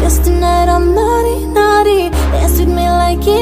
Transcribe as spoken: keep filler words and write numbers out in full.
Cause tonight I'm naughty, naughty. Dance with me like